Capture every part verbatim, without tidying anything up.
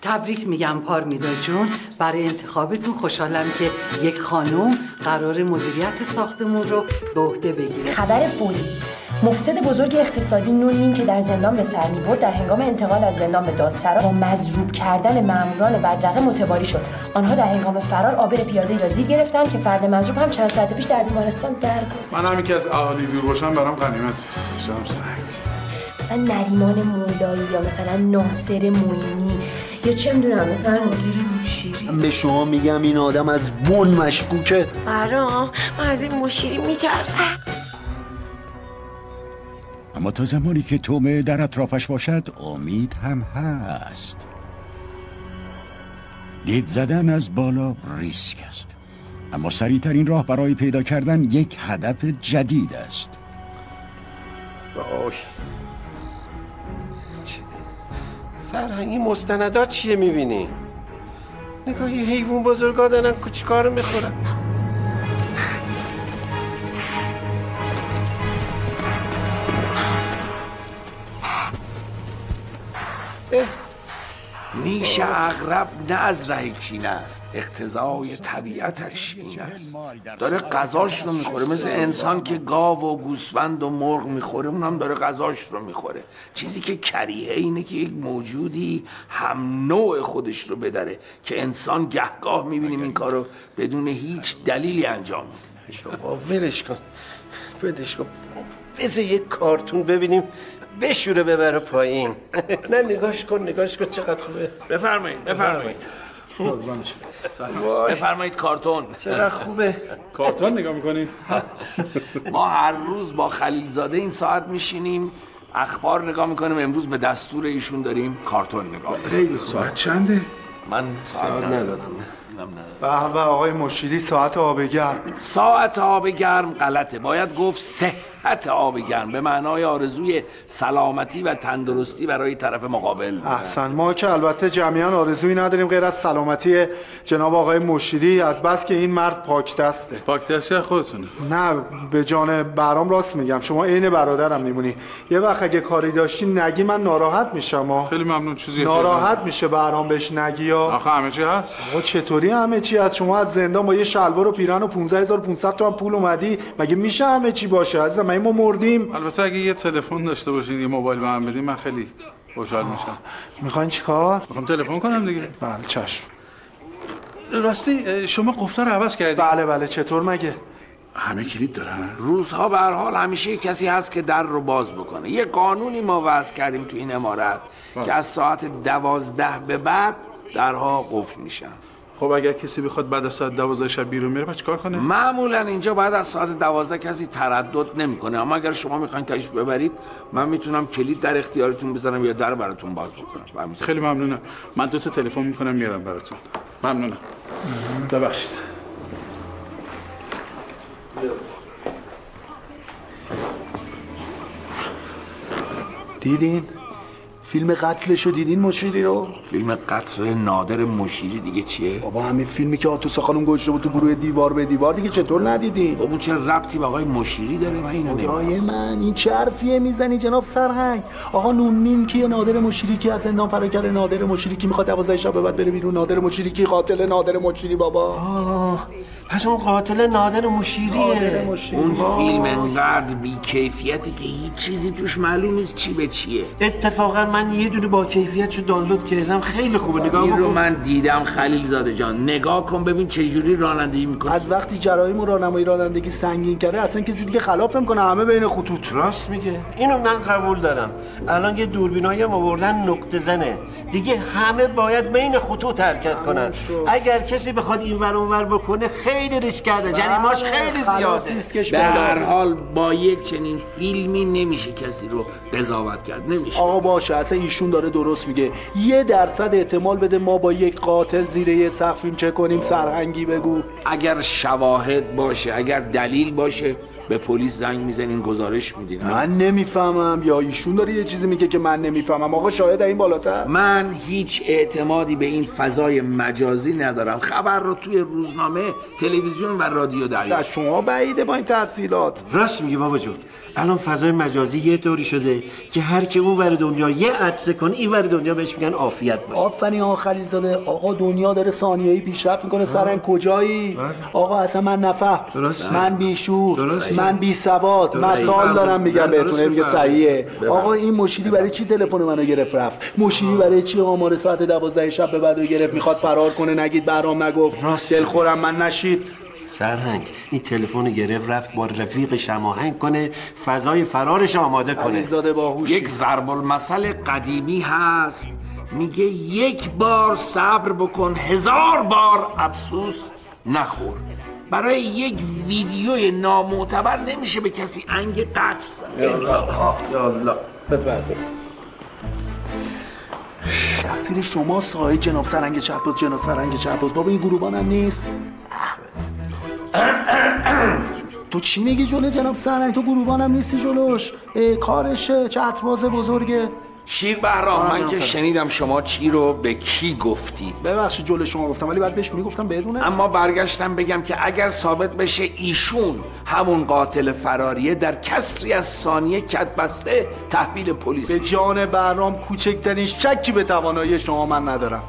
تبریک میگم پارمیدا جون، برای انتخابتون خوشحالم که یک خانم قرار مدیریت ساختمون رو به عهده بگیره. خبر فوری: مفسد بزرگ اقتصادی نونین که در زندان به سر می‌برد در هنگام انتقال از زندان به دادسرا با مضروب کردن ماموران بدرقه متواری شد. آنها در هنگام فرار آبر پیاده‌ای را زیر گرفتند که فرد مضروب هم چند ساعت پیش در بیمارستان درگذشت. من همین که از اهالی دور باشم برام غنیمت. شام سنگ. مثلا نریمان مولایی یا مثلا ناصر معینی یا چه میدونم مثلا نادر مشیری. من به شما میگم این آدم از بن مشکوکه. برام من از این مشیری میترسم. اما تا زمانی که تومه در اطرافش باشد امید هم هست. دید زدن از بالا ریسک است، اما سریع‌ترین راه برای پیدا کردن یک هدف جدید است. وای سرهنگی مستندات چیه میبینی؟ نگاه یه حیوان بزرگا دارن کوچیکار رو میخورن. نیش عقرب نه از ره کینه است، اقتضای طبیعتش این است. داره غذاش رو میخوره، مثل انسان که گاو و گوسفند و مرغ میخوره اونم داره غذاش رو میخوره. چیزی که کریهه اینه که یک موجودی هم نوع خودش رو بدره که انسان گهگاه میبینیم این کارو بدون هیچ دلیلی انجام میده. شما ولش کن ولش کن بذار یک کارتون ببینیم بشوره ببره پایین. نه نگاش کن نگاش کن چقدر خوبه. بفرمایید بفرمایید بفرمایید کارتون چقدر خوبه. کارتون نگاه میکنی؟ ما هر روز با خلیلزاده این ساعت میشینیم اخبار نگاه میکنیم. امروز به دستور ایشون داریم کارتون نگاه خیلی ساعت چنده؟ من ساعت ندارم. به به آقای مشیری ساعت آب گرم. ساعت آب گرم غلطه، باید گفت صحت آب گرم به معنای آرزوی سلامتی و تندرستی برای طرف مقابل. احسن. ما که البته جمعیان آرزویی نداریم غیر از سلامتی جناب آقای مشیری، از بس که این مرد پاک دسته. پاک دستی خودتونه؟ نه به جان برام راست میگم، شما عین برادرم میمونی. یه وقت اگه کاری داشتی نگی من ناراحت میشم. خیلی ممنون. چیزی ناراحت میشه برام بهش نگی ها. آخه همه چی هست. آقا چطوری همه چی هست؟ شما از زندان با یه شلوار و پیراهن و پانزده هزار و پانصد تومن پول اومدی، مگه میشه همه چی باشه عزیزم؟ ما مردیم. البته اگه یه تلفن داشته باشین یه موبایل به من بدین من خیلی خوشحال میشم. میخواین چیکار؟ میخوام تلفن کنم دیگه. بله چشم. راستی شما قفل رو عوض کردید؟ بله بله. چطور مگه؟ همه کلید دارن؟ روزها به هر حال همیشه کسی هست که در رو باز بکنه. یه قانونی ما وضع کردیم تو این عمارت آه. که از ساعت دوازده به بعد درها قفل میشن. خب اگر کسی بخواد بعد از ساعت دوازده شب بیرون میره بعد چیکار کنه؟ معمولا اینجا بعد از ساعت دوازده کسی تردد نمیکنه، اما اگر شما میخواین تشریف ببرید من میتونم کلید در اختیارتون بذارم یا در براتون باز بکنم. خیلی ممنونم. من دو تا تلفن میکنم میارم براتون. ممنونم. ببخشید. دیدین؟ فیلم قتلشو دیدین مشیری رو؟ فیلم قتل نادر مشیری دیگه چیه؟ بابا همین فیلمی که آتوس خانم گذاشته بود تو گروه دیوار به دیوار دیگه، چطور ندیدین؟ بابا چه ربطی به آقای مشیری داره؟ من اینو نمیدونم. خدای من این چه حرفیه میزنی جناب سرهنگ؟ آقا نونمین کیه؟ نادر مشیری که از زندان فرار کرده. نادر مشیری کی میخواد دوازده شب بعد بره بیرون؟ نادر مشیری کی؟ قاتل نادر مشیری بابا. آه پس اون قاتل نادر مشیریه. نادر مشیری. اون فیلم انقدر بی کیفیتی که هیچ چیزی توش معلوم نیست چی به چیه. اتفاقا من یه دونه با کیفیتشو دانلود کردم خیلی خوبه. نگاه این رو من دیدم خلیل زاده جان. نگاه کن ببین چه جوری رانندگی میکنه. از وقتی جرایم و راهنمایی رانندگی سنگین کرده اصلا کسی دیگه خلاف نمیکنه، همه بین خطوط. راست میگه. اینو من قبول دارم. الان یه دوربینایی هم آوردن نقطه زنه دیگه، همه باید بین خطوط حرکت کنن. اگر کسی بخواد این ور اون ور بکنه خیلی ریسک کرده، جریمه‌اش خیلی زیاده. به هر حال با یک چنین فیلمی نمیشه کسی رو قضاوت کرد. نمیشه. آقا باشه اصلا ایشون داره درست میگه. یه درصد احتمال بده ما با یک قاتل زیر یه سقف فیلم چه کنیم. سرهنگی بگو. اگر شواهد باشه، اگر دلیل باشه به پلیس زنگ میزنین گزارش میدین. من نمیفهمم یا ایشون داره یه چیزی میگه که من نمیفهمم. آقا شاهد این بالاتر. من هیچ اعتمادی به این فضای مجازی ندارم. خبر رو توی روزنامه تلویزیون و رادیو دریافت. از شما بعیده با این تحصیلات. راست میگی بابا جون. الان فضای مجازی یه طوری شده که هر کی اون ور دنیا یه عطسه کنه این ور دنیا بهش میگن عافیت باشه. آفرین آقا خلیلزاده. آقا دنیا داره ثانیه‌ای پیشرفت میکنه. سرنگ کجایی؟ آقا اصلا من نفهم، من بیشور، من بی سواد، مثال دارم میگم بهتون. میگه صحیحه. آقا این مشیری برای چی تلفن منو گرفت رفت؟ مشیری برای چی آمار ساعت دوازده شب به بعدو گرفت میخواد فرار کنه؟ نگید بهرام نگفت. دلخورم من نشید. سرهنگ این تلفن گرفت رفت با رفیقش هماهنگ کنه فضای فرارش آماده کنه. یک ضرب المثل قدیمی هست میگه یک بار صبر بکن هزار بار افسوس نخور. برای یک ویدیوی نامعتبر نمیشه به کسی انگ قتل زد. یا الله بفرمایید. تقصیر شما سایه جناب سرنگ شهباز. جناب سرنگ شهباز بابا این گروبان هم نیست. تو چی میگی جلوی جناب سرنگ؟ تو گروبان هم نیستی جلوش. کارشه، چترباز بزرگه. شیر بهرام من که شنیدم شما چی رو به کی گفتی؟ ببخشید جلوی شما گفتم ولی بعد بهش میگفتم بدونه. اما برگشتم بگم که اگر ثابت بشه ایشون همون قاتل فراریه در کسری از ثانیه کدبسته تحویل پلیس. به جان بهرام کوچکترین شکی به توانایی شما من ندارم.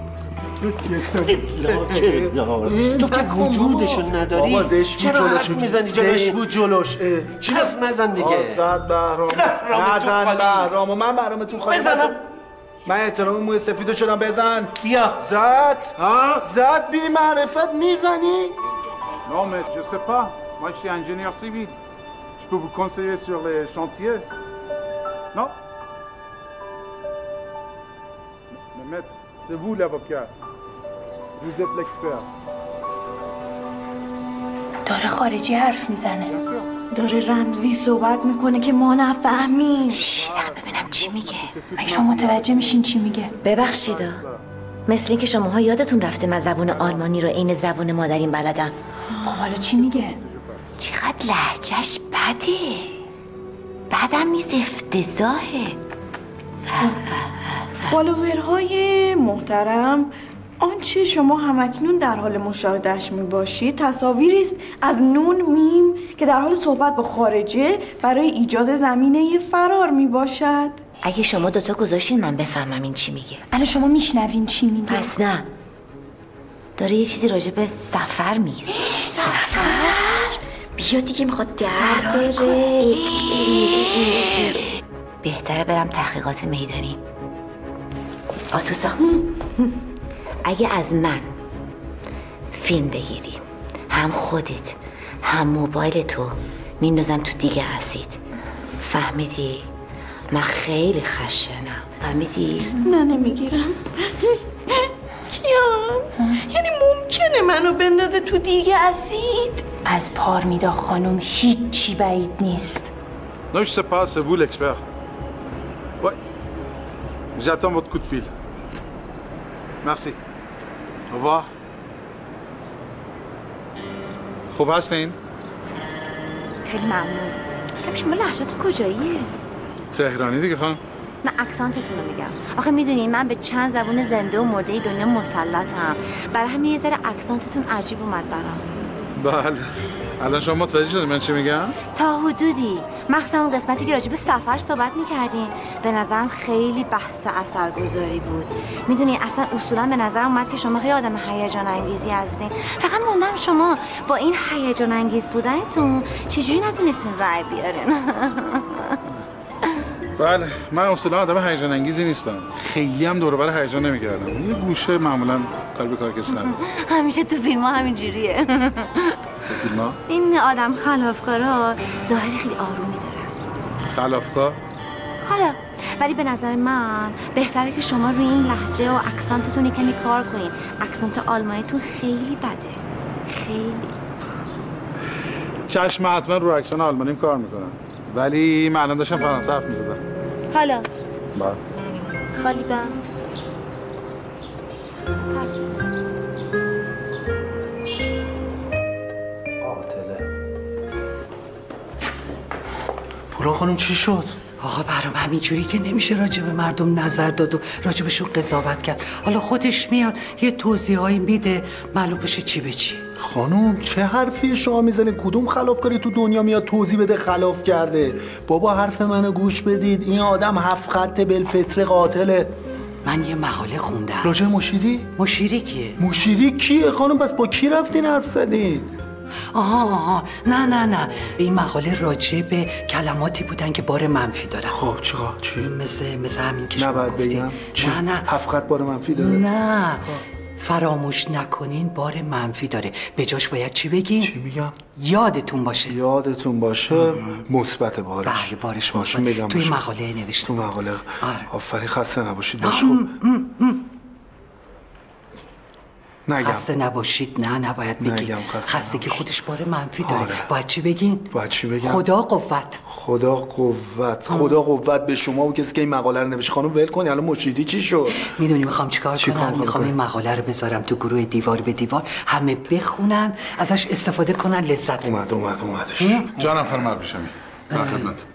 تو که وجودشو نداری. بابا زشت بود جلوش. میزنی زشت بود جلوش. کف نزن دیگه. زد بهرام. نزن بهرام. و من بهرامتون خواهیم بزنم. من احترام موی سفیدو شدم. بزن. بیا. زد. زد بی معرفت میزنی. Non mais je sais pas. Moi je suis ingénieur civil. Je peux vous conseiller sur les chantiers. Non? Mais maître, c'est vous l'avocat. Vous êtes l'expert. داره خارجی حرف میزنه. داره رمزی صحبت میکنه که ما نفهمیم. شیدق ببینم چی میگه. مگه شما متوجه میشین چی میگه؟ ببخشیدا مثل اینکه شماها یادتون رفته من زبون آلمانی رو عین زبون مادرین بلدم. خب حالا چی میگه؟ چقدر لهجهش بده. بدم نیست، افتضاحه. فالوورهای محترم، آنچه شما همکنون در حال مشاهدهش میباشید تصاویری است از نون میم که در حال صحبت با خارجه برای ایجاد زمینه فرار میباشد. اگه شما دوتا گذاشتین من بفهمم این چی میگه. الان شما میشنوین چی میگه؟ پس نه، داره یه چیزی راجع به سفر میگه. سفر؟ بیا دیگه میخواد در بره. بهتره برم تحقیقات میدانی. آتوسا اگه از من فیلم بگیری هم خودت هم موبایل تو میندازم تو دیگه اسید. فهمیدی؟ من خیلی خشنم. فهمیدی؟ نه نمیگیرم. کیان یعنی ممکنه منو بندازه تو دیگه اسید؟ از پارمیدا خانم هیچی بعید نیست. Non je sais pas, c'est vous l'expert. Ouais. J'attends votre coup de fil. Merci. Au revoir. خوب هستین؟ خیلی ممنون. کم شما لهجه‌تون کجاییه؟ تهرانی دیگه خانم. نه اکسانتتون رو میگم. آخه میدونین من به چند زبون زنده و مرده دنیا مسلطم. برای همین یه ذره اکسانتتون عجیب اومد برام. بله. الان شما متوجه شدید من چی میگم؟ تا حدودی. مخصوصا اون قسمتی که راجع به سفر صحبت میکردین به نظرم خیلی بحث اثرگذاری بود. میدونی اصلا اصولا به نظرم اومد که شما خیلی آدم هیجان انگیزی هستین. فقط موندم شما با این هیجان انگیز بودنتون چجوری نتونستین رای بیارین. بله من اصولا آدم هیجان انگیزی نیستم. خیلی هم دور و بر هیجان نمیگردم. یه گوشه معمولا کار به کار کسی ندارم. همیشه تو فیلم‌ها همینجوریه. تو فیلم‌ها؟ این آدم خلافکارا ظاهری خیلی آرومی دارن. خلافکار؟ حالا ولی به نظر من بهتره که شما روی این لهجه و اکسانتتون کمی کار کنین. اکسانت آلمانیتون خیلی بده. خیلی. چشم حتما رو اکسان آلمانیم کار میکنم. ولی من الان داشتم فرانسه حرف میزدم. حالا بله. خالی بند. قاتله. پورا خانم چی شد؟ آقا برام همینجوری که نمیشه راجع به مردم نظر داد و راجبشون قضاوت کرد. حالا خودش میاد یه توضیحایی میده معلوم بشه چی به چی. خانم چه حرفی شما میزنه؟ کدوم خلافکاری تو دنیا میاد توضیح بده خلاف کرده؟ بابا حرف منو گوش بدید، این آدم هفت خط بالفطره قاتله. من یه مقاله خوندم. راجع مشیری؟ مشیری کیه؟ مشیری کیه خانم؟ پس با کی رفتین حرف زدین؟ آها آها نه نه نه این مقاله راجع به کلماتی بودن که بار منفی دارن. خب چیکار؟ چی؟ مثل مثل همین که شما نباید گفتی. بگم؟ چی؟ نه نه هفت خط بار منفی داره؟ نه فراموش نکنین بار منفی داره. به جاش باید چی بگین؟ چی میگم؟ یادتون باشه. یادتون باشه مثبت بارش. بله بارش مثبت. توی مقاله نوشته. تو مقاله. آره. آفرین خسته نباشید. باشه خب. نگم. خسته نباشید نه نباید بگی. خستگی خودش بار منفی داره. آره. باید چی بگین؟ باید چی بگم؟ خدا قوت. خدا قوت. خدا قوت به شما و کسی که این مقاله رو نوشته. خانم ول کنی الان مشیدی چی شد؟ میدونی میخوام چیکار چی کنم؟ میخوام این مقاله رو بذارم تو گروه دیوار به دیوار، همه بخونن ازش استفاده کنن لذت. اومد اومد اومدش. جانم خانم ابریشمی. در خدمت.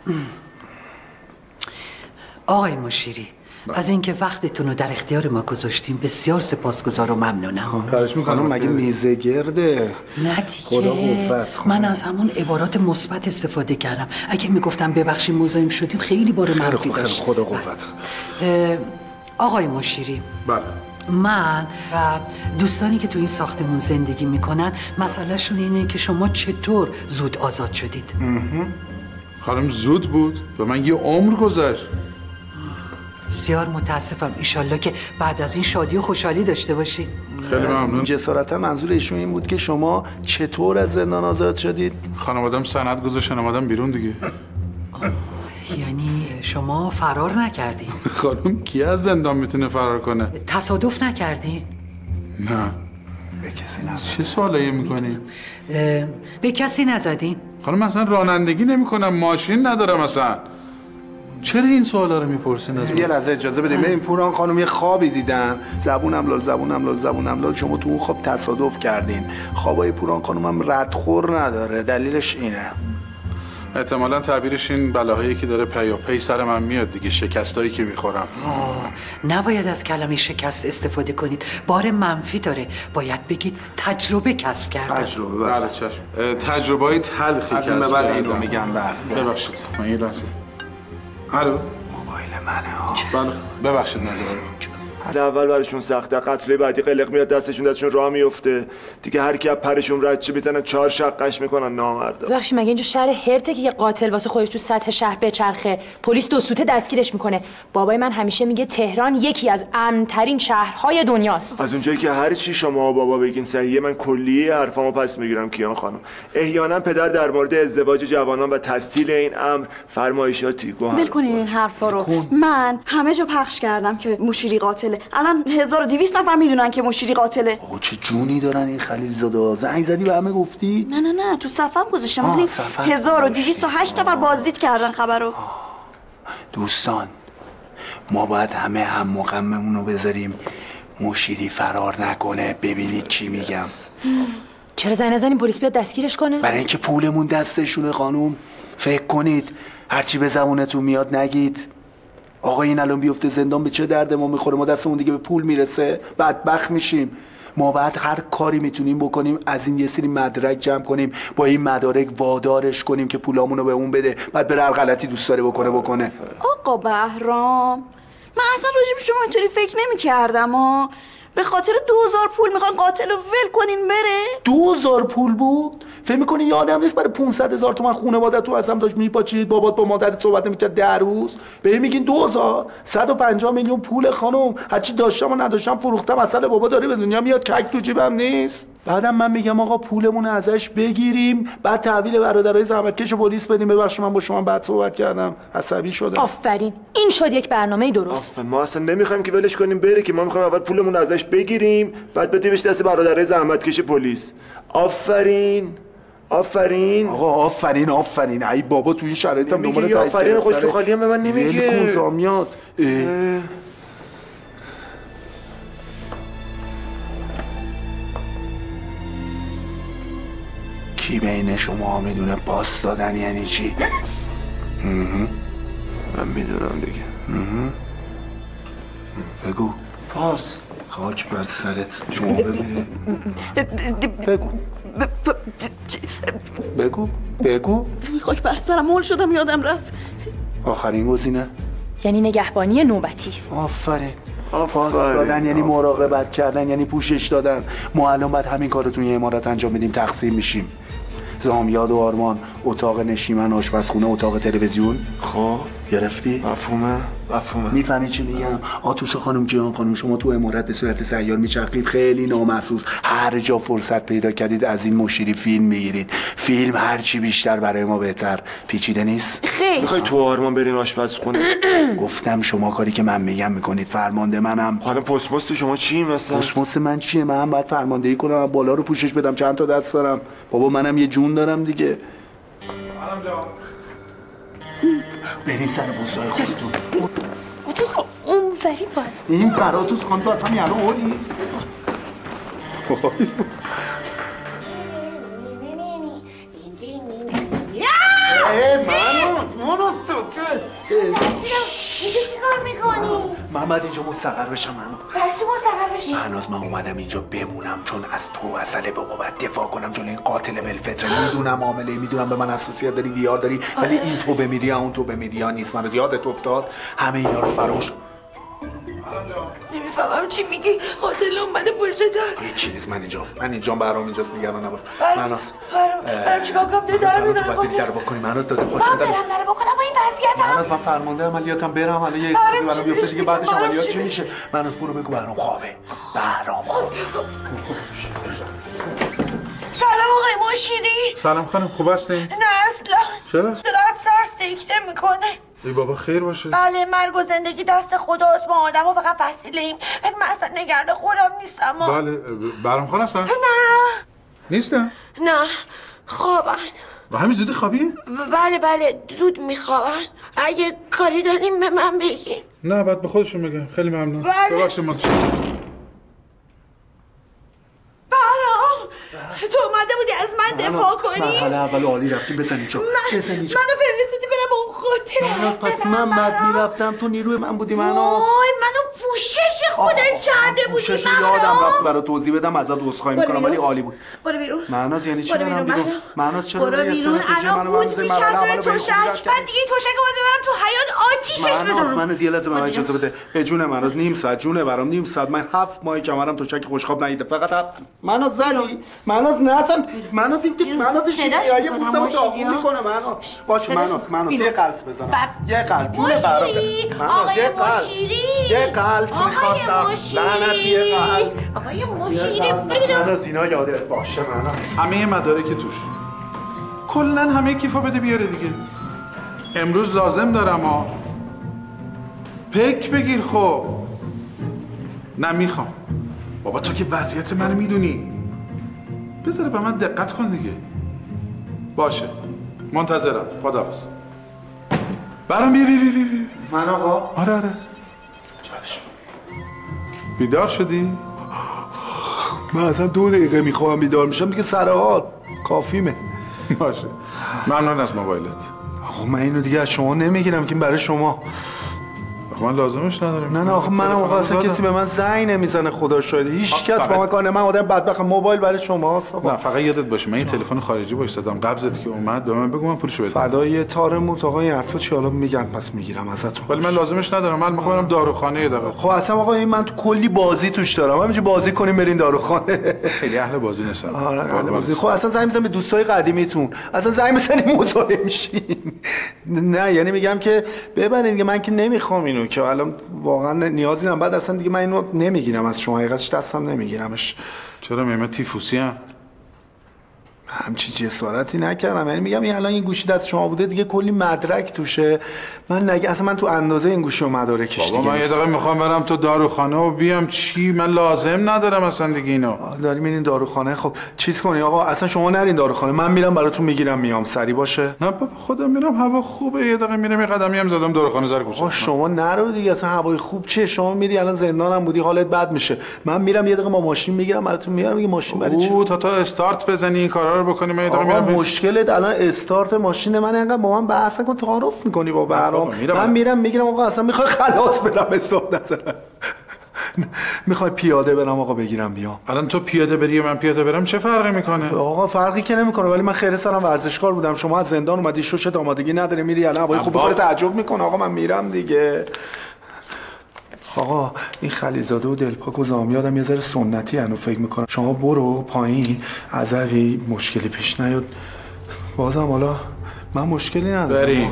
آقای مشیری از اینکه وقتتون رو در اختیار ما گذاشتیم بسیار سپاسگزار و ممنونم. خواهش می‌کنم. مگه میزه گرده؟ نه دیگه من از همون عبارات مثبت استفاده کردم. اگه میگفتم ببخشید مزاحم شدیم خیلی بار منفی داشت. خدا قوت. آقای مشیری بله من و دوستانی که تو این ساختمون زندگی میکنن مسئلهشون اینه که شما چطور زود آزاد شدید؟ خانم زود بود و من یه عمر گذشت. بسیار متاسفم. ایشالله که بعد از این شادی و خوشحالی داشته باشید. خیلی ممنون. جسارتا منظور ایشون این بود که شما چطور از زندان آزاد شدید؟ خانوادم سند گذاشتن اومدم بیرون دیگه. یعنی شما فرار نکردین؟ خانم کی از زندان میتونه فرار کنه؟ تصادف نکردین؟ نه. به کسی نزدین. چه سوالایی میکنی؟ به کسی نزدین؟ خانم اصلا رانندگی نمیکنم، ماشین ندارم اصلا. چرا این سوالا رو میپرسین از من؟ یه لحظه اجازه بدیم. این پوران خانم یه خوابی دیدن. زبونم لال زبونم لال زبونم لال. شما تو اون خواب تصادف کردین. خوابای پوران خانم هم ردخور نداره. دلیلش اینه. احتمالاً تعبیرش این بلاهایی که داره پیاپی سر من میاد دیگه، شکستایی که میخورم. نباید از کلمه شکست استفاده کنید، بار منفی داره. باید بگید تجربه کسب کردم. تجربه بله چشم. تجربه های تلخی کسب کردم. از این بعد اینو میگم. بله ببخشید من یه لحظه. الو موبایل منه ها. بله ببخشید نظر. حد اول براشون سخته، قتله بعدی قلق میاد دستشون دستشون راه میفته دیگه. هر کی از پرشون رد چه میتونن چهار شقش میکنن نامردا. ببخشید مگه اینجا شهر هرته که یه قاتل واسه خودش تو سطح شهر بچرخه پلیس دو سوته دستگیرش میکنه؟ بابای من همیشه میگه تهران یکی از امن‌ترین شهرهای دنیاست. از اونجایی که هر چی شما و بابا بگین صحیحه، من کلیه حرفامو پس میگیرم کیان خانم. احیانا پدر در مورد ازدواج جوانان و تسهیل این امر فرمایشاتی گفت. ول کنین این حرفا رو. من همه جا پخش کردم که مشیری قاتله. الان هزار و دویست نفر میدونن که مشیری قاتله. آقا چه جونی دارن این خلیل زاده. زنگ زدی به همه گفتی؟ نه نه نه تو صفم گذاشتم. ولی هزار و دویست و هشت نفر بازدید کردن خبرو. دوستان ما باید همه هم مقممون رو بذاریم مشیری فرار نکنه. ببینید چی میگم. چرا زنگ نزنیم پلیس بیاد دستگیرش کنه؟ برای اینکه پولمون دستشونه خانوم. فکر کنید هرچی به زبونتون میاد نگید. آقا این الان بیفته زندان به چه درد ما میخوره؟ ما دستمون دیگه به پول میرسه، بدبخت میشیم. ما باید هر کاری میتونیم بکنیم از این یه سری مدرک جمع کنیم، با این مدارک وادارش کنیم که پولامونو به اون بده، بعد بره هر غلطی دوست داره بکنه بکنه. آقا بهرام من اصلا راجع به شما اینطوری فکر نمی‌کردم ها. به خاطر دوزار پول میخوان قاتل رو ول کنین بره؟ دوزار پول بود؟ فکر میکنی یه آدم نیست برای پونصد هزار تومن خونواده تو اصلا داشت میپاچید بابات با مادرت صحبت نمیکرد ده روز؟ به میگین دوزار؟ صد و پنجاه میلیون پول خانم. هرچی داشتم و نداشتم فروختم. اصلا بابا داره به دنیا میاد کک تو جیبم نیست. بعدم من میگم آقا پولمون ازش بگیریم، بعد تحویل برادرای زحمتکش پلیس بدیم. ببخشید من با شما بعد صحبت کردم، عصبی شدم. آفرین این شد یک برنامه درست. ما اصلا نمیخوایم که ولش کنیم بره، که ما میخوایم اول پولمون ازش بگیریم بعد بدیمش دست برادرای زحمتکش پلیس. آفرین آفرین آقا آفرین آفرین. ای بابا تو این شرایط هم دنبال آفرین خوش تو خالی هم به من نمیگه. ول کن زامیات. کی بین شما میدونه پاس دادن یعنی چی؟ من میدونم دیگه. بگو. پاس. خاک بر سرت. شما ببینید. بگو. بگو. بگو. خاک بر سرم مول شدم یادم رفت. آخرین گزینه؟ یعنی نگهبانی نوبتی. آفرین. پاس دادن یعنی مراقبت کردن، یعنی پوشش دادن. ما الان باید همین کار رو توی امارات انجام بدیم، تقسیم میشیم. زامیاد و آرمان اتاق نشیمن، آشپزخونه، اتاق تلویزیون. خب گرفتی؟ مفهومه؟ مفهومه. میفهمی چی میگم؟ آتوس خانم، جهان خانم، شما تو امارات به صورت سیار میچرخید، خیلی نامحسوس. هر جا فرصت پیدا کردید از این مشیری فیلم میگیرید. فیلم هر چی بیشتر برای ما بهتر. پیچیده نیست؟ خیلی. میخوای تو آرمان برین آشپزخونه؟ گفتم شما کاری که من میگم میکنید، فرمانده منم. حالا پستموس تو شما چی مثلا؟ پستموس من چیه؟ من باید فرماندهی کنم، بالا رو پوشش بدم، چند تا دست دارم. بابا منم یه جون دارم دیگه. خانم جان برین سر بوزای خودتون. اتوس اونوری باید. این براتوس خانم تو از همین الان اولی؟ منو سوته اینجا چی کار میکنی؟ محمد اینجا مستقر بشم. من برای چی مستقر بشی؟ هنوز من اومدم اینجا بمونم چون از تو اصله بابا باید دفاع کنم جلوی این قاتل بالفطره. میدونم عامله، میدونم به من حساسیت داری، ویار داری، ولی این تو بمیری اون تو بمیری یا نیست. من یادت افتاد همه اینا رو فراموش. نمیفهمم چی میگی. قاتل اومده پشت در. هیچ چی نیست. من اینجا من اینجا برام اینجاست، نگران نباش. مناس برام برام چیکار کنم؟ در میذارم قاتل. در واکنی مناس دادم خوش من برم در بکنم با این وضعیتم. مناس من فرمانده عملیاتم برم حالا یه اتفاقی برام بیفته دیگه بعدش عملیات چی میشه؟ مناس برو بگو برام خوابه. برام خوابه. سلام آقای مشیری. سلام خانم، خوب هستین؟ نه اصلا. چرا؟ دارد سر سکته میکنه. ای بابا خیر باشه. بله مرگ و زندگی دست خداست، ما آدم ها فقط وسیله ایم. من اصلا نگران خودم نیستم. بله برام خان هستن؟ نه نیستن؟ نه خوابن. و همین زودی خوابی؟ بله بله زود میخوابن. اگه کاری داریم به من بگین. نه بعد به خودشون بگم. خیلی ممنون. بله. ببخشید ما برام تو اومده بودی از من دفاع کنی؟ مرحله اول عالی رفتی. بزنی جا بزنی جا. منو فرستودی برم اون قاتل مناس پس من بعد میرفتم تو نیروی من بودی. مناس وای منو پوشش خودت کرده بودی. پوشش یادم رفت برات توضیح بدم، ازت عذرخواهی میکنم ولی عالی بود. برو بیرون. مناس یعنی چی؟ برو برم بیرون. بیرون. مناس چرا برو بیرون. الان بود میچسبه توشک. بعد دیگه توشک رو ببرم تو حیاط آتیشش بزنم. مناس یه لحظه به من اجازه بده. به جون مناس نیم ساعت جونه برام نیم ساعت. من هفت ماه کمرم توشک خوشخواب ندیده. فقط هفت. مناس زنی. مناس نه اصلا. مناس این که مناس شیریه پوستمو داغون میکنه. مناس باشه. مناس مناس یه قلط بزنم. یه قلط جون برام. مناس یه قلط. یه قلط می‌خواستم. لعنتی یه قلط. آقای مشیری برو. مناس اینا یادت باشه. مناس همه مدارکی توش. کلا همه کیفا بده بیاره دیگه. امروز لازم دارم ها. پک بگیر خب. نه میخوام. بابا تو که وضعیت منو میدونی. بذاره به من دقت کن دیگه. باشه منتظرم. خداحافظ. برام بیا بیا بیا بیا. من آقا؟ آره آره. چشم. بیدار شدی؟ من اصلا دو دقیقه میخوام بیدار میشم دیگه. سر حال کافیمه. باشه ممنون از موبایلت. آقا من اینو دیگه از شما نمیگیرم که برای شما. من لازمش ندارم. نه نه آخه من آقا اصلا کسی به من زنگ نمیزنه. خدا شاهده هیچ کس با من کار نمیکنه. من آدم بدبختم. موبایل برای شماست آقا. نه فقط یادت باشه من یه تلفن خارجی باش دادم قبضت که اومد به من بگو من پولشو بدم. فدای تار موت آقا. این حرفا چی حالا میگن پس میگیرم ازتون. ولی من لازمش ندارم. من میخوام برم داروخانه یه دقیقه. خب اصلا آقا این من تو کلی بازی توش دارم. همینجوری بازی کنیم برین داروخانه. خیلی اهل بازی نیستم. آره اهل بازی. خب اصلا زنگ میزنم به دوستای قدیمیتون. اصلا زنگ میزنیم مزاحم شین. نه یعنی میگم که ببرین دیگه. من که نمیخوام اینو که الان واقعا نیازی ندارم. بعد اصلا دیگه من اینو نمیگیرم از شما. حقیقتش دستم نمیگیرمش. چرا میگم تیفوسی ام؟ همچین جسارتی نکردم. یعنی میگم این الان این گوشی دست شما بوده دیگه کلی مدرک توشه. من نگه اصلا من تو اندازه این گوشی و مدارکش دیگه. بابا من یه دقیقه میخوام برم تو داروخانه و بیام. چی من لازم ندارم اصلا دیگه اینو. داریم این داروخانه. خب چیز کنی آقا اصلا شما نرین داروخانه. من میرم براتون میگیرم میام. سری باشه. نه بابا خودم میرم. هوا خوبه. یه دقیقه میرم یه قدمی هم زدم داروخانه زر کوچه. شما نرو دیگه. اصلا هوای خوب چیه؟ شما میری الان زندانم بودی حالت بد میشه. من میرم یه دقیقه با ماشین میگیرم براتون میارم. دیگه ماشین برای چی؟ او تا تا استارت بزنی این کارا فرار بکنی من یه دقیقه آقا میرم. مشکلت الان استارت ماشین من، انقدر با من بحث نکن، تعارف میکنی با برام. من میرم میگیرم آقا اصلا میخوای خلاص برم استارت نزنم. میخوای پیاده برم آقا بگیرم بیام. الان تو پیاده بری و من پیاده برم چه فرقی میکنه؟ آقا فرقی که نمیکنه، ولی من خیر سرم ورزشکار بودم، شما از زندان اومدی شوشت آمادگی نداری میری الان هوای خوب بخوره تعجب میکنه. آقا من میرم دیگه. آقا این خلیزاده و دلپاک و زامیادم یه ذره سنتی انو فکر میکنم. شما برو پایین، عذبی مشکلی پیش نیاد. بازم حالا من مشکلی ندارم. بری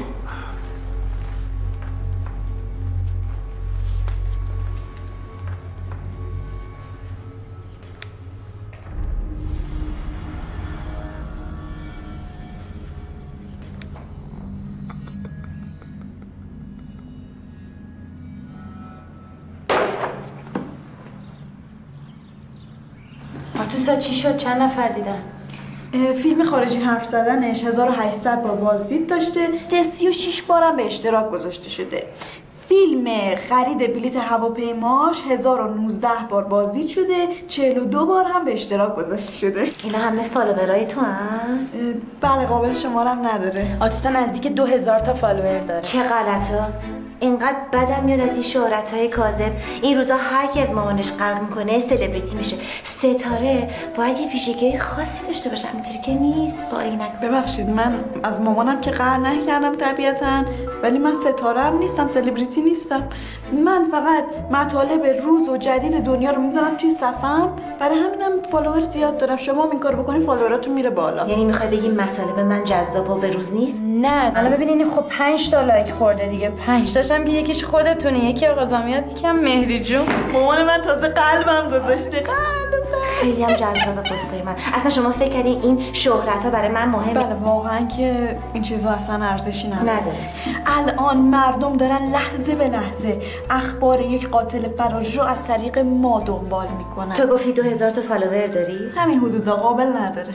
آتوسا چی شد؟ چند نفر دیدن؟ فیلم خارجی حرف زدنش هزار و هشتصد بار بازدید داشته، سی و شش بارم به اشتراک گذاشته شده. فیلم خرید بلیت هواپیماش هزار و نوزده بار بازدید شده، چهل و دو بار هم به اشتراک گذاشته شده. اینا همه فالوورای تو هم؟ بله، قابل شمارم نداره. آتوسا نزدیک دو هزار تا فالوور داره. چه غلطا. اینقدر بدم میاد از این شهرت‌های کاذب. این روزا هر کی از مامانش غرق میکنه سلبریتی میشه. ستاره باید یه ویژگی خاصی داشته باشه، همینطوری که نیست. با عینک. ببخشید من از مامانم که قهر نکردم طبیعتاً، ولی من ستاره هم نیستم، سلبریتی نیستم. من فقط مطالب روز و جدید دنیا رو میذارم توی صفم، برای همینم فالوور زیاد دارم. شما هم این کارو بکنی فالووراتون میره بالا. یعنی میخوای بگی مطالب من جذاب و به روز نیست؟ نه، الان ببینین خب پنج تا لایک خورده دیگه. پنج تاشم که یکیش خودتونه، یکی آقا زامیاد، یکی هم مهری جون. مامان من تازه قلبم گذاشته. قلبم خیلی هم جذاب پستای من. اصلا شما فکر کردین این شهرت ها برای من مهمه؟ بله واقعا که این چیزا اصلا ارزشی نداره. نداره. الان مردم دارن لحظه به لحظه اخبار یک قاتل فراری رو از طریق ما دنبال میکنن. تو گفتی دو هزار تا فالوور داری؟ همین حدودا، قابل نداره.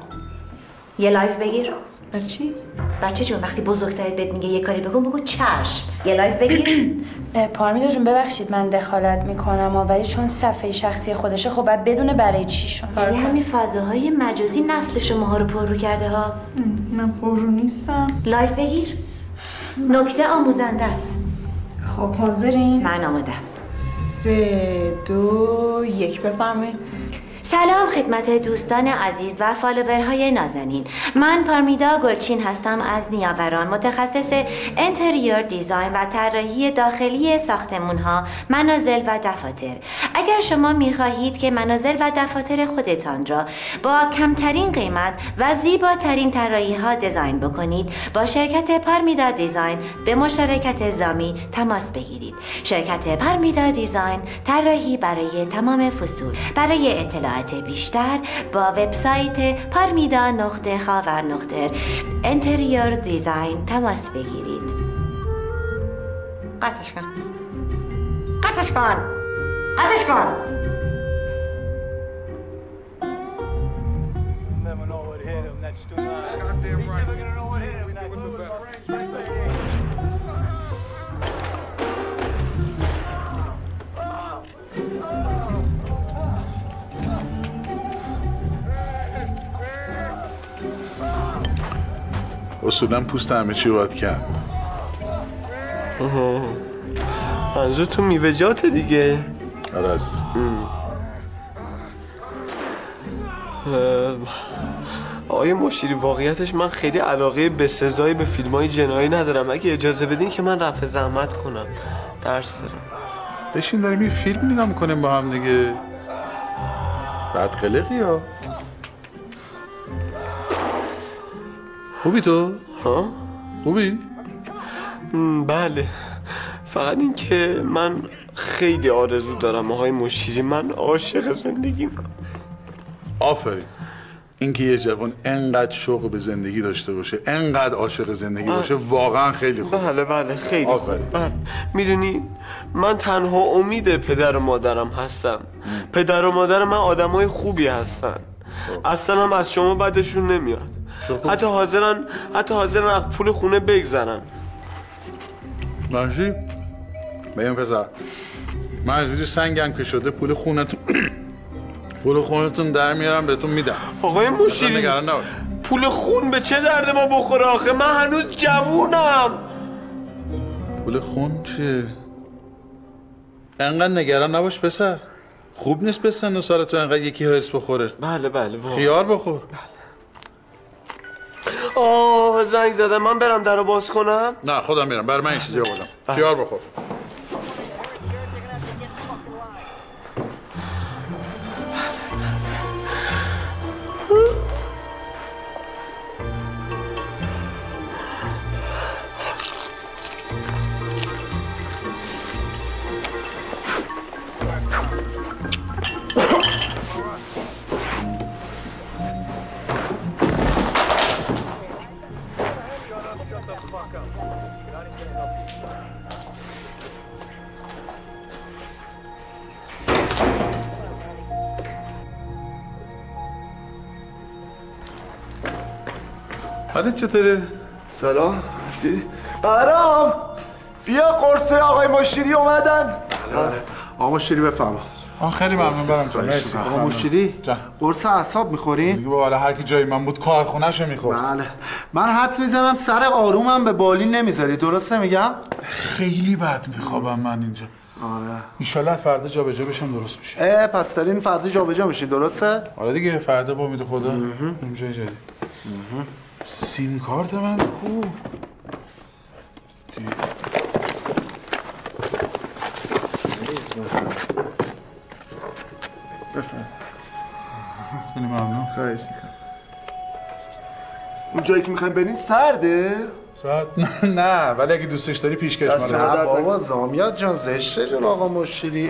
یه لایف بگیر. بر چی؟ بچه جون وقتی بزرگترت بهت میگه یه کاری بکن بگو چشم. یه لایف بگیر. پارمیدا جون ببخشید من دخالت میکنم، ولی چون صفحه شخصی خودشه خب باید بدونه برای چی شون. یعنی همین فضاهای مجازی نسل شماها رو پررو کرده ها. من پررو نیستم. لایف بگیر. نکته آموزنده است. خب حاضرین؟ من آمادم. سه دو یک بفرمایید. سلام خدمت دوستان عزیز و فالوورهای نازنین. من پارمیدا گلچین هستم از نیاوران، متخصص انتریور دیزاین و طراحی داخلی ساختمان‌ها، منازل و دفاتر. اگر شما می‌خواهید که منازل و دفاتر خودتان را با کمترین قیمت و زیباترین طراحی‌ها دیزاین بکنید، با شرکت پارمیدا دیزاین به مشارکت زامی تماس بگیرید. شرکت پارمیدا دیزاین طراحی برای تمام فصول. برای اطلاع بیشتر با وبسایت پارمیدا نقطه خاور نقطه انتریور دیزاین تماس بگیرید. قطعش کن قطعش کن قطعش کن. اصولا پوست همه چی رو باید کند. منظور تو میوه‌جاته دیگه. آره از آقای مشیری واقعیتش من خیلی علاقه به سزایی به فیلم‌های جنایی ندارم. اگه اجازه بدین که من رفع زحمت کنم، درس دارم. بشین داریم یه فیلم نگاه میکنیم با هم دیگه. بعد قلقی ها. خوبی تو؟ ها؟ خوبی؟ بله، فقط این که من خیلی آرزو دارم آقای مشیری، من عاشق زندگیم. آفرین. اینکه یه جوان انقدر شوق به زندگی داشته باشه، انقدر عاشق زندگی باشه، واقعا خیلی خوبه. بله بله خیلی خوبه. بله. میدونی من تنها امید پدر و مادرم هستم. پدر و مادر من آدمای خوبی هستن. اصلا هم از شما بدشون نمیاد. حتی حاضرن حتی حاضرن از پول خونه بگذرن. ماشی؟ بگم پسر، من از اینجا سنگم که شده پول خونتون پول خونتون در میارم بهتون میدم. آقای مشیری نگران نباش. پول خون به چه درد ما بخوره آخه؟ من هنوز جوونم. پول خون چیه؟ انقدر نگران نباش پسر. خوب نیست به سن و سال تو انقدر یکی هرس بخوره. بله بله واقعا. خیار بخور. آه زنگ زدم، من برم درو باز کنم؟ نه خودم میرم، بر من این چیزی آوردم. خیار بخور. حالت چطوره؟ سلام دی برام بیا قرصه آقای مشیری اومدن. آقا مشیری بفرما. آن خیلی ممنون برم تو. مرسی. آقا مشیری قرص اعصاب میخورین؟ دیگه حالا هر کی جای من بود کارخونه‌شو میخورد. بله. من حدس میزنم سر آرومم به بالین نمیذاری، درست نمیگم؟ خیلی بد میخوابم من اینجا. آره. ان فردا جابجا بشم درست میشه. اه پس دارین فردا جابجا میشین درسته؟ آره دیگه فردا با امید خدا اونجا جدی. سیم کارت من کو؟ بفهم. خیلی ممنون. خواهش میکنم. اون جایی که میخوایم برین سرده؟ سرد؟ نه نه ولی اگه دوستش داری پیشکش ما رو. بابا زامیات جان زشته جون آقا مشیری.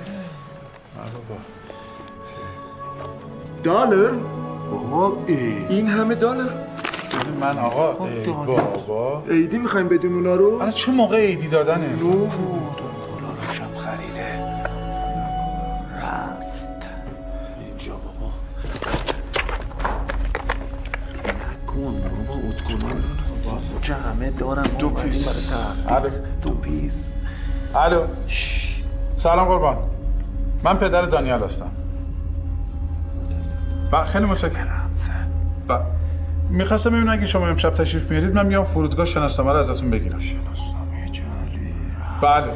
دلار؟ بابا ای. این همه دلار؟ من آقا ای بابا عیدی میخوایم بدیم اونا رو؟ الان چه موقع عیدی دادن انسان؟ نو دلارشم خریده رفت اینجا بابا. نکن بابا اوت کنم که همه دارم. دو پیس. الو دو پیس. الو سلام قربان، من پدر دانیال هستم. با خیلی متشکرم. با میخواستم ببینم اگه شما امشب تشریف میارید من میام فرودگاه شناسنامه رو ازتون بگیرم. شناسنامه جعلی؟ بله.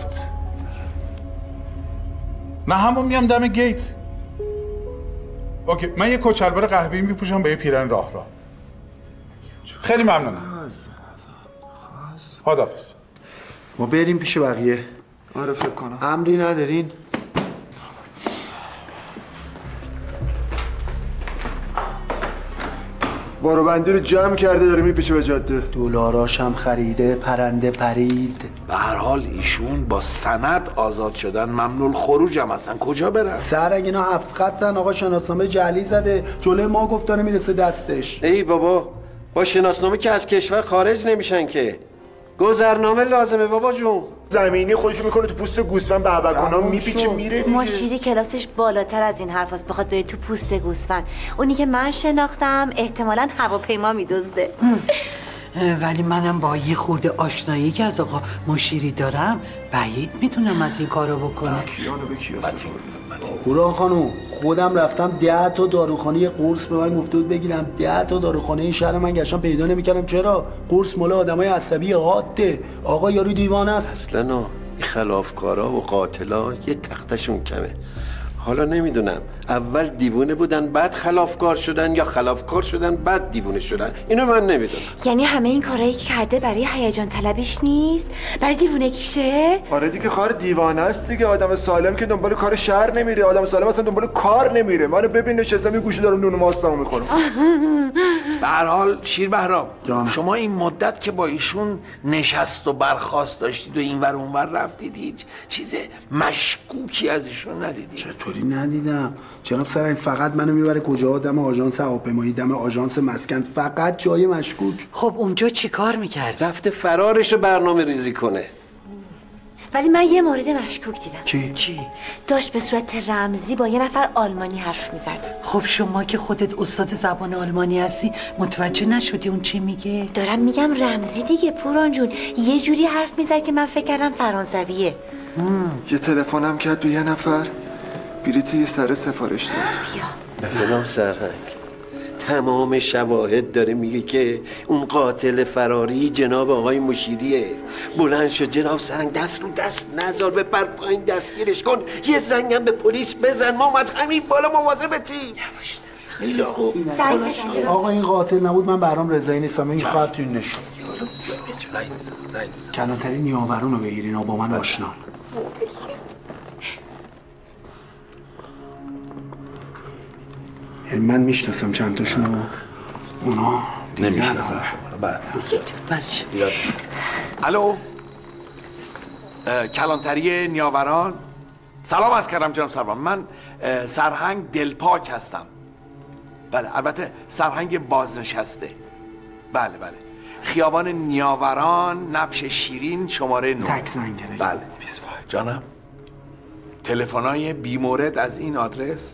نه همون میام دم گیت. اوکی من یه کچلوار قهوه‌ای میپوشم با یه پیرن راه راه. خیلی ممنونم. خداحافظ. ما بریم پیش بقیه. آره فکر کنم. امری ندارین؟ بارو بندی رو جمع کرده داره میپیچه به جاده. دلاراش هم خریده، پرنده پرید. به هر حال ایشون با سند آزاد شدن، ممنوع خروج هم هستن. کجا برن؟ سر اگه اینا هفت خطن آقا شناسنامه جعلی زده جلوی ما گفتانه میرسه دستش. ای بابا با شناسنامه که از کشور خارج نمیشن که، گذرنامه لازمه بابا جون. زمینی خودشو میکنه تو پوست گوسفند بهبکانا میپیچه میره دیگه. مشیری کلاسش بالاتر از این حرفاست بخواد بره تو پوست گوسفند. اونی که من شناختم احتمالاً هواپیما میدزده. ولی منم با یه خورده آشنایی که از آقا مشیری دارم بعید میتونم از این کارو بکنم. کیانو به کیاس هورا خانوم خودم رفتم ده تا داروخانه یه قرص به من گفته بود بگیرم. ده تا داروخانه این شهر من گشتم پیدا نمیکردم. چرا؟ قرص مال آدمای عصبی قاده. آقا یارو دیوانه است. اصلا نه، این خلافکارا و قاتلا یه تختشون کمه. حالا نمیدونم اول دیوونه بودن بعد خلافکار شدن یا خلافکار شدن بعد دیوونه شدن، اینو من نمیدونم. یعنی همه این کارهایی که کرده برای هیجان طلبیش نیست، برای دیوونگیشه؟ آره دیگه خار دیوانه است دیگه. آدم سالم که دنبال کار شهر نمیره، آدم سالم اصلا دنبال کار نمیره. منو ببین نشستم یه گوشه دارم نون ماستمو میخورم. به هر حال شیر بهرام شما این مدت که با ایشون نشست و برخاست داشتید و اینور اونور رفتید هیچ چیز مشکوکی از ایشون ندیدید؟ چطوری ندیدم؟ جناب سرای فقط منو میبره کجا؟ دم آژانس هواپیمایی، دم آژانس مسکن، فقط جای مشکوک. خب اونجا چی کار میکرد؟ رفته فرارش رو برنامه ریزی کنه. ولی من یه مورد مشکوک دیدم. چی؟ چی؟ داشت به صورت رمزی با یه نفر آلمانی حرف میزد. خب شما که خودت استاد زبان آلمانی هستی متوجه نشدی اون چی میگه؟ دارم میگم رمزی دیگه پوران جون. یه جوری حرف میزد که من فکر کردم فرانسویه. یه تلفنم کرد به یه نفر بلیط یه سره سفارش داد. بیا فلان سرهنگ، تمام شواهد داره میگه که اون قاتل فراری جناب آقای مشیریه. بلند شد جناب سرهنگ، دست رو دست نذار، بپر پایین دستگیرش کن، یه زنگم به پلیس بزن، ما از همین بالا مواظبتیم. یواش خیلی خوب. آقا این قاتل نبود من برام رضایی نیستم. این خط توی نشون کلانتری نیاورون رو بگیرین با من آشنا. یعنی من میشناسم چند تاشون رو، اونا نمیشناسم شما رو. بله الو، کلانتری نیاوران، سلام عرض کردم جناب سروان. من سرهنگ دلپاک هستم. بله البته سرهنگ بازنشسته. بله بله، خیابان نیاوران، نبش شیرین، شماره نو. تک زنگره. بله جانم. تلفن‌های بی مورد از این آدرس؟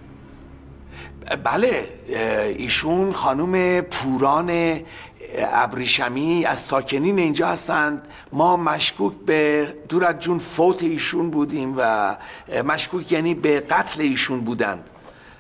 بله ایشون خانم پوران ابریشمی از ساکنین اینجا هستند. ما مشکوک به دور از جون فوت ایشون بودیم و مشکوک یعنی به قتل ایشون بودند.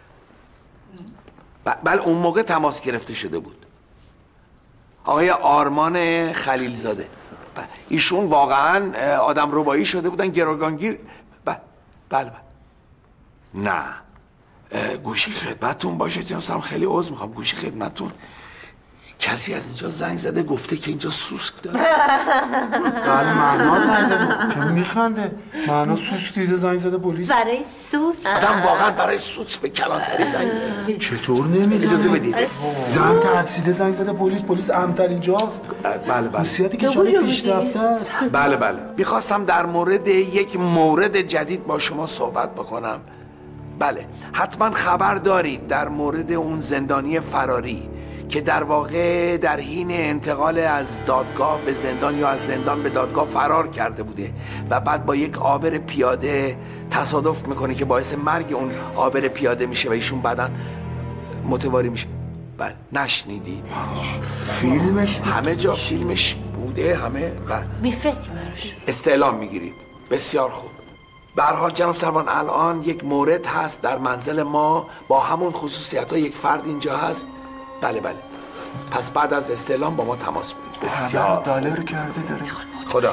بله اون موقع تماس گرفته شده بود. آقای آرمان خلیلزاده. بله ایشون واقعا آدم ربایی شده بودن، گروگانگیر. بله بله نه گوشی خدمتتون باشه جناب سلام، خیلی عذر میخوام. گوشی خدمتتون کسی از اینجا زنگ زده گفته که اینجا سوسک داره. بله مهناز زنگ زده. چون میخنده مهناز سوسک دیده زنگ زده پلیس. برای سوس آدم واقعا برای سوس به کلانتری زنگ زده. چطور نمیزنه؟ اجازه بدید. زن ترسیده زنگ زده پلیس. پلیس امتر اینجاست. بله بله. خصوصیت که شما پیشرفته است. بله بله. میخواستم در مورد یک مورد جدید با شما صحبت بکنم. بله حتما خبر دارید در مورد اون زندانی فراری که در واقع در حین انتقال از دادگاه به زندان یا از زندان به دادگاه فرار کرده بوده و بعد با یک عابر پیاده تصادف میکنه که باعث مرگ اون عابر پیاده میشه و ایشون بعداً متواری میشه. بله نشنیدید؟ فیلمش همه جا فیلمش بوده. همه میفرستی براش. استعلام میگیرید. بسیار خوب. به هر حال جناب سروان الان یک مورد هست در منزل ما با همون خصوصیت ها، یک فرد اینجا هست. بله بله. پس بعد از استعلام با ما تماس بگیرید. بسیار دلار کرده داره. خدا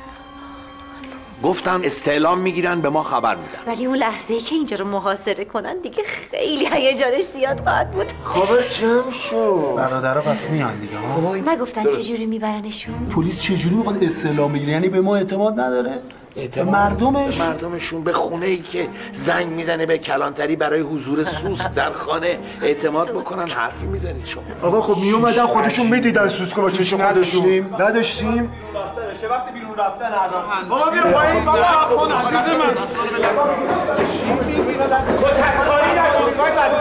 گفتم استعلام میگیرن به ما خبر میدن. ولی اون لحظه ای که اینجا رو محاصره کنن دیگه خیلی هیجانش زیاد خواهد بود. خبر جمع شو. برادرها پس میان دیگه ها. نگفتن چجوری میبرنشون؟ پلیس چجوری میخواد استعلام بگیره؟ یعنی به ما اعتماد نداره؟ اعتماد مردمش؟ به مردمشون، به خونه ای که زنگ میزنه به کلانتری برای حضور سوسک در خانه اعتماد بکنن. حرفی میزنید شما؟ آقا خب میومدن خودشون میدیدن سوسکو با چشم خودشون. نداشتیم. چه وقتی بیرون رفتن الان بابا بیا پایین بابا خود عزیز من کاری نکنید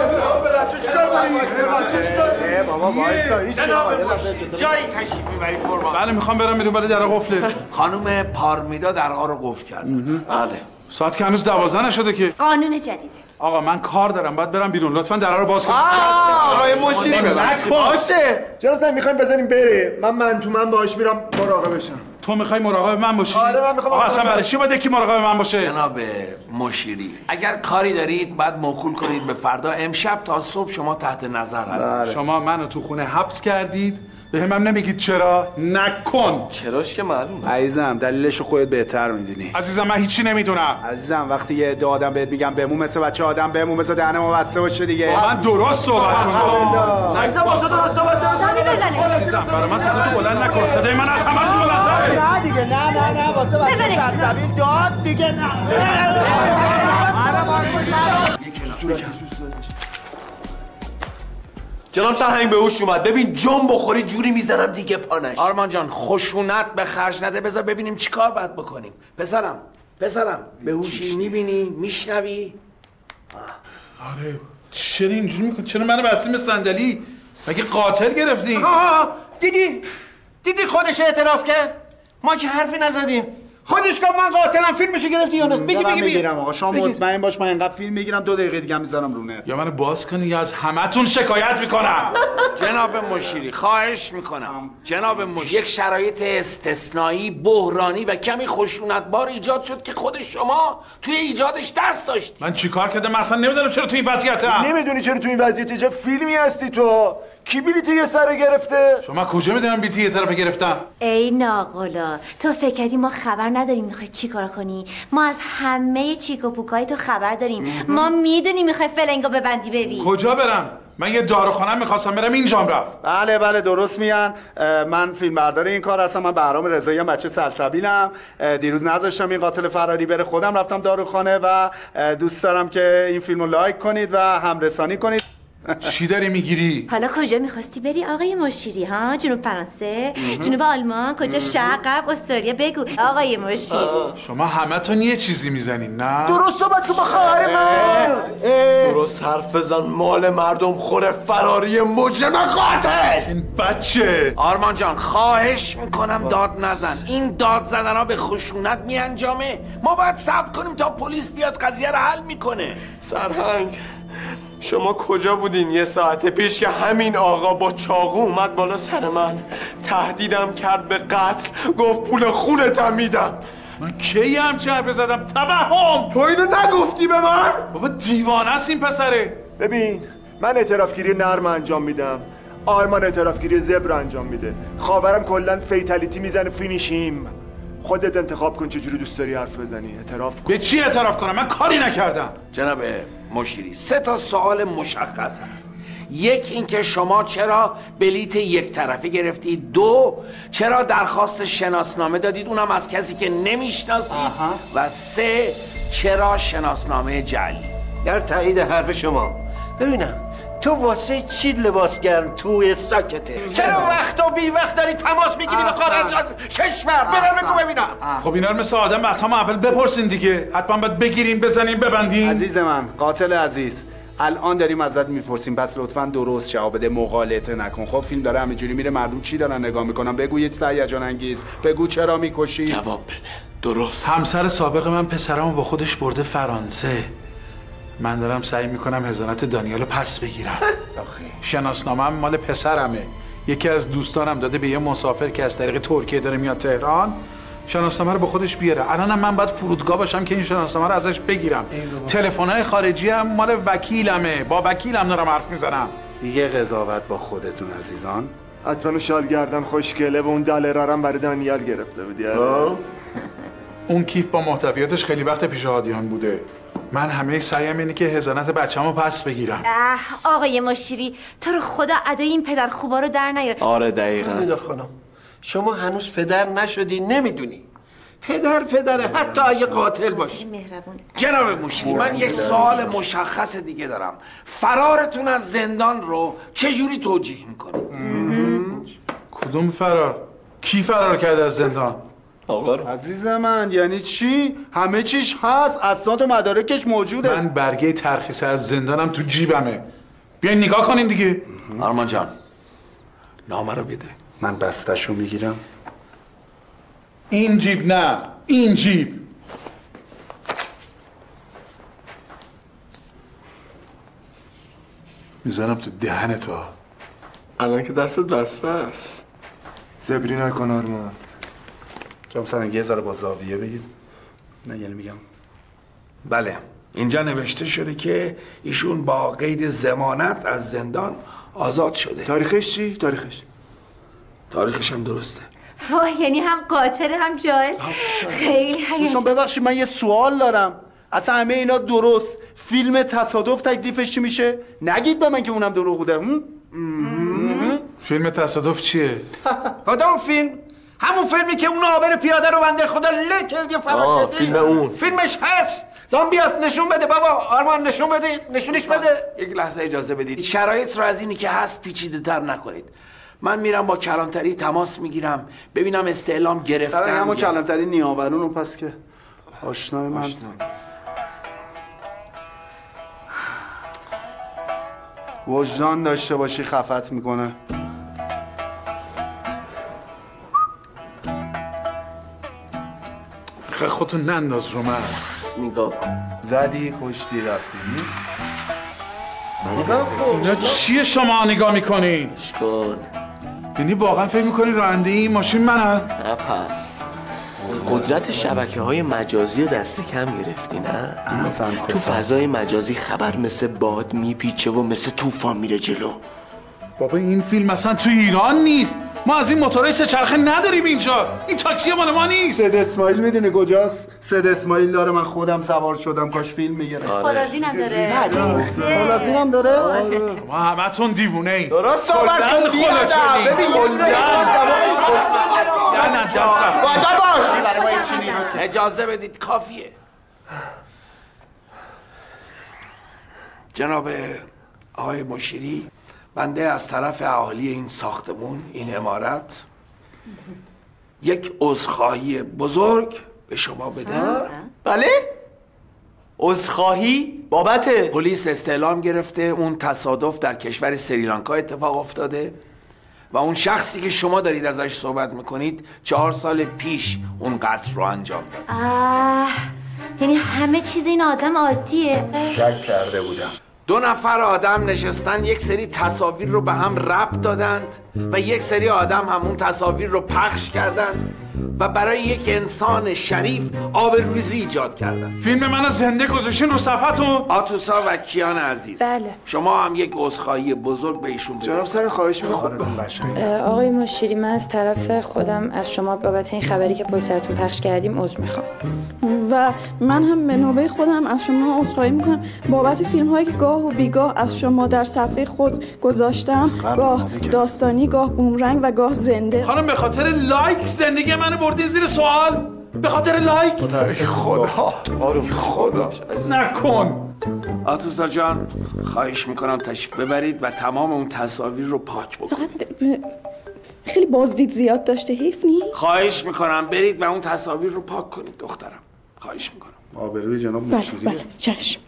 بابا وایسا هیچ جایی تشریف میبرید قربان؟ بله میخوام برم بیرون ولی در قفله. خانم پارمیدا درها رو قفل کردن. بله ساعت که هنوز دوازده نشده که. قانون جدیده. آقا من کار دارم باید برم بیرون، لطفا درها رو باز کن. آقای مشیری باشه جناب سعید میخوایم بزنیم بره. من من تو من باهاش میرم مراقبشم. تو میخوای مراقب من باشی؟ آره من میخوام. آقا اصلا برای چی باید یکی مراقب من باشه؟ جناب مشیری اگر کاری دارید بعد موکول کنید به فردا. امشب تا صبح شما تحت نظر هستید. شما منو تو خونه حبس کردید، به هم نمیگید چرا؟ نکن. چراش که معلومه. عزیزم دلیلشو خودت بهتر میدونی. عزیزم من هیچی نمیدونم. عزیزم وقتی یه عده آدم بهت میگم بمون مثل بچه آدم بمون مثل دهن ما بسته باشه دیگه. با من درست صحبت کن. عزیزم با تو درست صحبت کن. عزیزم برای من صداتو بلند نکن. صدای من از همتون بلندتره. نه دیگه نه نه نه واسه بچه سرزمین داد دیگه نه. جناب سرهنگ به هوش اومد. ببین جون بخوری جوری میزنم دیگه پانش. آرمان جان خشونت به خرج نده، بذار ببینیم چیکار باید بکنیم. پسرم پسرم به هوشی میبینی میشنوی؟ آره چرا اینجوری میکنی؟ چرا منو بستیم به صندلی؟ مگه قاتل گرفتی؟ آه دیدی دیدی خودش اعتراف کرد. ما که حرفی نزدیم. خودش گفت من قاتلم. فیلمشو گرفتی یا نه؟ بگی بگی میگیرم آقا. شما مطمئن باش من اینقدر فیلم میگیرم دو دقیقه دیگه میذارم رو نت. یا منو باز کنی یا از همتون شکایت میکنم. جناب مشیری خواهش میکنم. جناب مشیری یک شرایط استثنایی بحرانی و کمی خشونتبار ایجاد شد که خود شما توی ایجادش دست داشتی. من چیکار کردم؟ من اصلا نمیدونم چرا تو این وضعیتم. نمیدونی چرا تو این وضعیتی؟ چه فیلمی هستی تو؟ کی بلیت یه سر گرفته؟ شما کجا میدونم بلیت یه طرف گرفتم؟ ای ناقلا، تو فکر کردی ما خبر نداریم میخوای چی کار کنی؟ ما از همه چیک و پوکای تو خبر داریم. ما میدونیم میخوای فلنگو ببندی بری. کجا برم؟ من یه داروخانه میخواستم برم، اینجام رفت. بله بله درست میگن. من فیلمبردار این کار هستم. من بهرام رضایی ام، بچه سلسبیلم. دیروز نذاشتم این قاتل فراری بره، خودم رفتم داروخانه و دوست دارم که این فیلمو لایک کنید و همرسانی کنید. چی داری میگیری؟ حالا کجا میخواستی بری آقای مشیری ها؟ جنوب فرانسه؟ جنوب آلمان؟ کجا؟ شرق، غرب، استرالیا؟ بگو آقای مشیری. شما همتون یه چیزی میزنین نه؟ درست صحبت کن با خواهر من. درست حرف بزن. مال مردم خوره فراری مجرم قاتل. این بچه. آرمان جان خواهش میکنم داد نزن. این داد زدن ها به خشونت میانجامه. ما باید صبر کنیم تا پلیس بیاد قضیه رو حل میکنه. سرهنگ شما کجا بودین یه ساعت پیش که همین آقا با چاقو اومد بالا سر من، تهدیدم کرد به قتل، گفت پول خونتم میدم. من کی همچه حرف زدم؟ توهم. تو اینو نگفتی به من؟ بابا دیوانه است این پسره. ببین من اعترافگیری نرم انجام میدم، آرمان اعترافگیری زبر انجام میده، خاورم کلا فیتالیتی میزنه فینیشیم. خودت انتخاب کن چجوری دوست داری حرف بزنی. اعتراف کن. به چی اعتراف کنم؟ من کاری نکردم. جناب مشیری سه تا سوال مشخص هست. یک اینکه شما چرا بلیت یک طرفه گرفتید؟ دو چرا درخواست شناسنامه دادید اونم از کسی که نمیشناسید؟ و سه چرا شناسنامه جعلی؟ در تایید حرف شما ببینم تو واسه چی لباس گرم توی ساکته؟ چرا وقت و بی وقت داری تماس میگیری به خارج از کشور؟ ببر بگو ببینم. خب اینا رو مثل آدم از همه اول بپرسین دیگه. حتما باید بگیریم بزنیم ببندیم. عزیز من قاتل عزیز، الان داریم ازت میپرسیم، پس لطفاً درست جواب بده، مغالطه نکن. خب فیلم داره همینجوری میره، مردم چی دارن نگاه میکنن؟ بگو یه چیز هیجان انگیز، بگو چرا میکشی. جواب بده درست. همسر سابق من پسرمو با خودش برده فرانسه. من دارم سعی میکنم حضانت دانیالو پس بگیرم. شناسنامه‌ام مال پسرمه. یکی از دوستانم داده به یه مسافر که از طریق ترکیه داره میاد تهران شناسنامه رو با خودش بیاره. الانم من باید فرودگاه باشم که این شناسنامه رو ازش بگیرم. تلفن‌های خارجی هم مال وکیلمه، با وکیلم دارم حرف میزنم. دیگه قضاوت با خودتون عزیزان. حتما شال گردن خوشگله و اون دلرارم برای دانیال گرفته بودی. اون کیف با محتویاتش خیلی وقت پیش هادیان بوده. من همه سعیم اینه که حضانت بچه‌مو پس بگیرم. اه آقای مشیری تو رو خدا ادای این پدر خوبا رو در نیار. آره دقیقاً. حمیدا خانم شما هنوز پدر نشدی، نمیدونی. پدر پدره حتی اگه قاتل باشه. مهربون. جناب مشیری من یک سوال مشخص دیگه دارم. فرارتون از زندان رو چجوری توجیه میکنید؟ کدوم فرار؟ کی فرار کرده از زندان؟ آقا عزیز من یعنی چی؟ همه چیش هست، اسناد و مدارکش موجوده. من برگه ترخیص از زندانم تو جیبمه. بیاین نگاه کنین دیگه. آرمان جان نامه رو بده. من بستشو میگیرم. این جیب نه، این جیب. میزنم تو دهنت ها. الان که دستت بسته است. زبری نکن آرمان. جام سرنگ یه ذره با زاویه بگید. نه یعنی میگم بله اینجا نوشته شده که ایشون با قید ضمانت از زندان آزاد شده. تاریخش چی؟ تاریخش تاریخش هم درسته. وای یعنی هم قاتل هم جاهل. خیلی دوستان ببخشید من یه سوال دارم. اصلا همه اینا درست، فیلم تصادف تکلیفش چی میشه؟ نگید به من که اونم دروغ بوده. فیلم تصادف چیه؟ کدوم فیلم؟ همون فیلمی که اون آبر پیاده رو بنده خدا له کردی فرار کردی. فیلم اون فیلمش هست. دام بیاد نشون بده بابا. آرمان نشون بده. نشونش بده. یک لحظه اجازه بدید. شرایط رو از اینی که هست پیچیده تر نکنید. من میرم با کلانتری تماس میگیرم ببینم استعلام گرفتن. سر اما کلانتری نیاورون اون پس که آشنای من. وجدان داشته باشی خفت میکنه. خیلی خودتو ننداز رو من. نگاه زدی کشتی رفتی. اینا چیه شما نگاه میکنین؟ اشکال یعنی واقعا فکر میکنی راننده این ماشین منم؟ نه پس قدرت شبکه های مجازی رو دست کم گرفتی نه؟ تو فضای مجازی خبر مثل باد میپیچه و مثل طوفان میره جلو. بابا این فیلم اصلا تو ایران نیست. ما از این موتورهای سه چرخه نداریم اینجا. این تاکسی مال ما نیست. سید اسماعیل میدونی کجاست؟ سید اسماعیل داره، من خودم سوار شدم، کاش فیلم میگرفت. خلازین هم داره. خلازین هم داره؟ ما همتون دیوونه این. درست صحبت کن بیادم. ببین نه نه دست باش. اجازه بدید کافیه. جناب آقای مشیری، بنده از طرف اهالی این ساختمون، این عمارت، یک عذرخواهی بزرگ به شما بدم. بله؟ عذرخواهی بابت پلیس استعلام گرفته اون تصادف در کشور سریلانکا اتفاق افتاده و اون شخصی که شما دارید ازش صحبت میکنید چهار سال پیش اون قتل رو انجام داد. آه، یعنی همه چیز این آدم عادیه. شک کرده بودم. دو نفر آدم نشستن یک سری تصاویر رو به هم ربط دادند و یک سری آدم همون تصاویر رو پخش کردند و برای یک انسان شریف آبروریزی ایجاد کردن. فیلم منو زنده گذاشتین رو صفحتون؟ آتوسا و کیان عزیز، بله. شما هم یک عذرخواهی بزرگ به ایشون بدید. جناب سر خواهش می‌کنم. آقای مشیری، من از طرف خودم از شما بابت این خبری که پشت سرتون پخش کردیم عذر میخوام و من هم به نوبه خودم از شما عذرخواهی میکنم بابت فیلم هایی که گاه و بیگاه از شما در صفحه خود گذاشتم، گاه داستانی، گاه بومرنگ و گاه زنده. خانم به خاطر لایک زندگی منو بردین زیر سوال؟ به خاطر لایک؟ خدا آروم خدا نکن. آتوسا جان، خواهش میکنم تشریف ببرید و تمام اون تصاویر رو پاک بکنید. خیلی بازدید زیاد داشته، حیف نیست؟ خواهش میکنم برید و اون تصاویر رو پاک کنید دخترم. خواهش میکنم. آبروی جناب بله مشیری. بله چشم.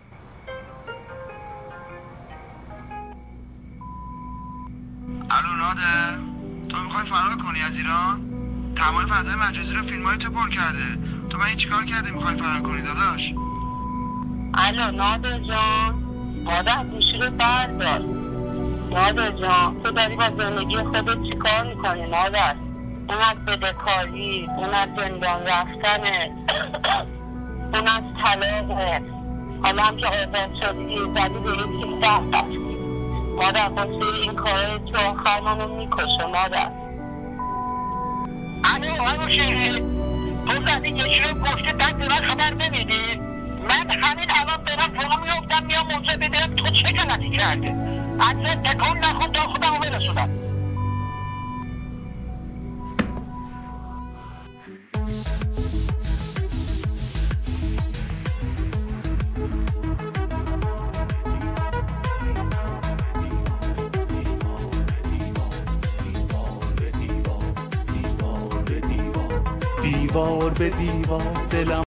الو نادر، تو میخوای فرار کنی از ایران؟ تمام فضای مجازی رو فیلمای تو پر کرده. تو من چیکار کردی میخوای فرار کنی داداش؟ الو نادر جان، مادر گوشی رو بردار. نادر جان، تو داری با زندگی خودت چیکار میکنی نادر؟ اون از بدهکاری، اون از زندان رفتنه، اون از طلاقه. حالا هم که آزاد شدی زدی به این سیزده بستی. مادر باسه این کارهای تو آخر منو میکشه مادر. الو همون شیری، تو زدی یکی رو گفته بعد به من خبر نمیدی؟ من همین الان برم پولو میافتم میام اونجا ببینم تو چه غلطی کرده. اصلا تکون نخون تا خودم رو برسونم. دیوار به دیوار دلم